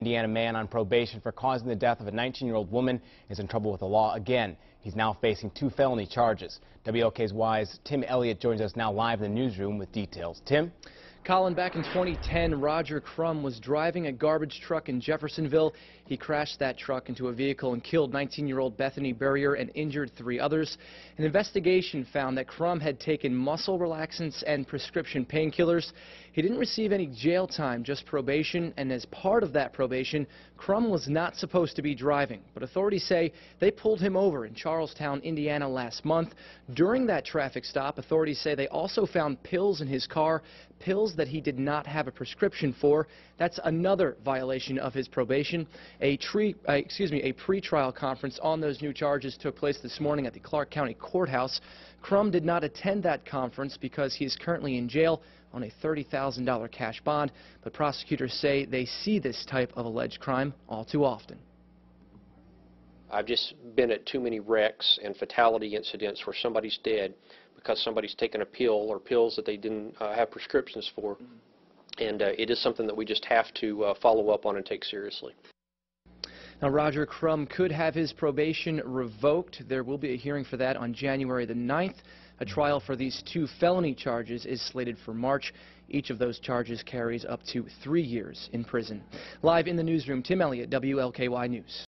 Indiana man on probation for causing the death of a 19-year-old woman is in trouble with the law again. He's now facing 2 felony charges. WLKY's Tim Elliott joins us now live in the newsroom with details. Tim? Colin, back in 2010, Roger Crum was driving a garbage truck in Jeffersonville. He crashed that truck into a vehicle and killed 19-year-old Bethany Burrier and injured 3 others. An investigation found that Crum had taken muscle relaxants and prescription painkillers. He didn't receive any jail time, just probation, and as part of that probation, Crum was not supposed to be driving. But authorities say they pulled him over in Charlestown, Indiana last month. During that traffic stop, authorities say they also found pills in his car, pills that he did not have a prescription for. That's another violation of his probation. A pre-trial conference on those new charges took place this morning at the Clark County Courthouse. Crum did not attend that conference because he is currently in jail on a $30,000 cash bond, but prosecutors say they see this type of alleged crime all too often. I've just been at too many wrecks and fatality incidents where somebody's dead because somebody's taken a pill or pills that they didn't have prescriptions for. And it is something that we just have to follow up on and take seriously. Now, Roger Crum could have his probation revoked. There will be a hearing for that on January the 9th. A trial for these 2 felony charges is slated for March. Each of those charges carries up to 3 years in prison. Live in the newsroom, Tim Elliott, WLKY News.